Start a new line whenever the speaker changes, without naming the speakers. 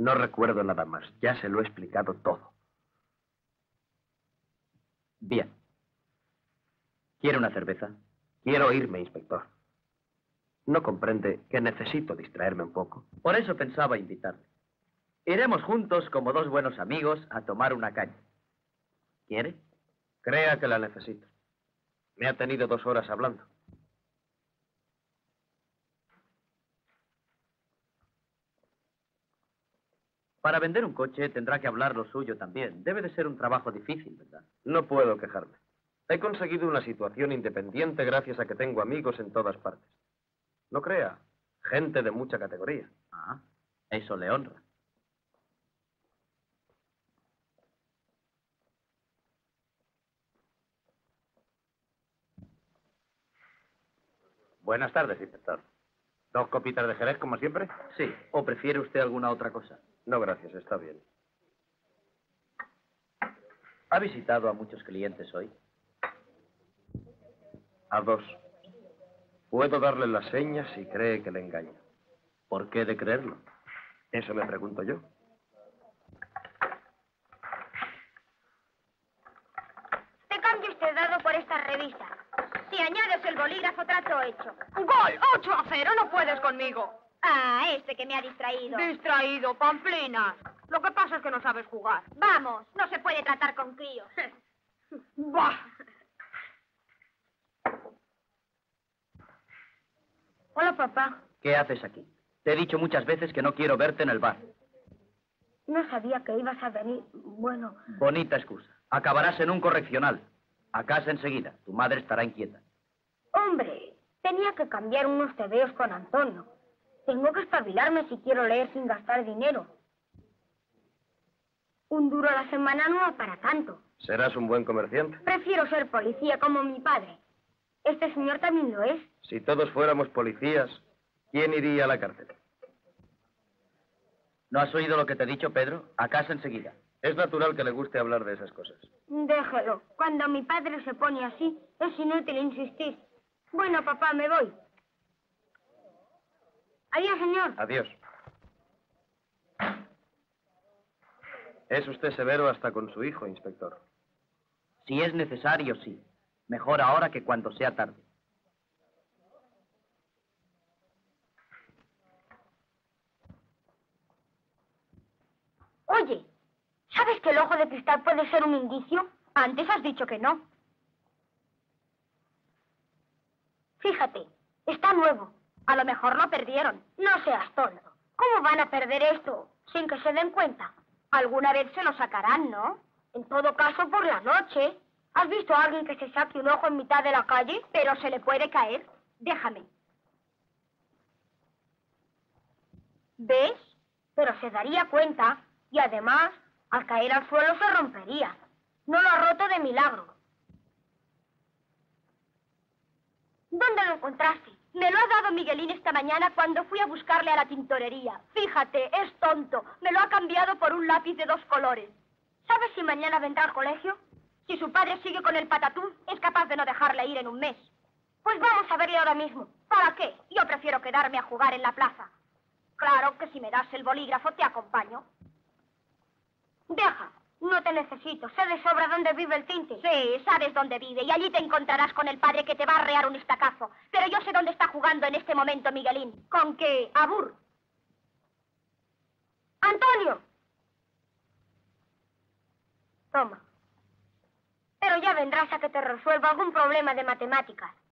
No recuerdo nada más. Ya se lo he explicado todo.
Bien. ¿Quiere una cerveza?
Quiero irme, inspector. ¿No comprende que necesito distraerme un poco?
Por eso pensaba invitarle. Iremos juntos como dos buenos amigos a tomar una caña. ¿Quiere?
Crea que la necesito. Me ha tenido 2 horas hablando.
Para vender un coche tendrá que hablar lo suyo también. Debe de ser un trabajo difícil, ¿verdad?
No puedo quejarme. He conseguido una situación independiente gracias a que tengo amigos en todas partes. No crea, gente de mucha categoría.
Ah, eso le honra.
Buenas tardes, inspector. 2 copitas de Jerez, como siempre.
Sí, ¿o prefiere usted alguna otra cosa?
No, gracias, está bien.
¿Ha visitado a muchos clientes hoy?
A 2. Puedo darle las señas si cree que le engaño.
¿Por qué de creerlo?
Eso me pregunto yo.
Te cambio este dado por esta revista. Si añades el bolígrafo, trato hecho.
¡Gol! 8-0, no puedes conmigo.
Ah, este que me ha distraído.
Distraído, pamplinas. Lo que pasa es que no sabes jugar.
Vamos, no se puede tratar con críos.
¡Bah!
Hola, papá.
¿Qué haces aquí? Te he dicho muchas veces que no quiero verte en el bar.
No sabía que ibas a venir. Bueno,
Bonita excusa. Acabarás en un correccional. A casa enseguida. Tu madre estará inquieta.
hombre, tenía que cambiar unos tebeos con Antonio. Tengo que espabilarme si quiero leer sin gastar dinero. 1 duro a la semana no va para tanto.
¿Serás un buen comerciante?
Prefiero ser policía como mi padre. Este señor también lo es.
Si todos fuéramos policías, ¿quién iría a la cárcel?
¿No has oído lo que te he dicho, Pedro? A casa enseguida.
Es natural que le guste hablar de esas cosas.
Déjelo. Cuando mi padre se pone así, es inútil insistir. Bueno, papá, me voy. Adiós, señor.
Adiós. Es usted severo hasta con su hijo, inspector.
Si es necesario, sí. Mejor ahora que cuando sea tarde.
Oye, ¿sabes que el ojo de cristal puede ser un indicio? Antes has dicho que no. Fíjate, está nuevo. A lo mejor lo perdieron. No seas tonto. ¿Cómo van a perder esto sin que se den cuenta? Alguna vez se lo sacarán, ¿no? En todo caso, por la noche. ¿Has visto a alguien que se saque un ojo en mitad de la calle? Pero se le puede caer. Déjame. ¿Ves? Pero se daría cuenta y además, al caer al suelo se rompería. No lo ha roto de milagro. ¿Dónde lo encontraste? Me lo ha dado Miguelín esta mañana cuando fui a buscarle a la tintorería. Fíjate, es tonto. Me lo ha cambiado por un lápiz de 2 colores. ¿Sabes si mañana vendrá al colegio? Si su padre sigue con el patatús, es capaz de no dejarle ir en un mes. Pues vamos a verle ahora mismo. ¿Para qué? Yo prefiero quedarme a jugar en la plaza. Claro que si me das el bolígrafo te acompaño. Deja, no te necesito. Sé de sobra dónde vive el tinte. Sí, sabes dónde vive y allí te encontrarás con el padre que te va a arrear un estacazo. Pero yo sé dónde está jugando en este momento Miguelín. ¿Con qué? Abur. ¡Antonio! Toma. Pero ya vendrás a que te resuelva algún problema de matemáticas.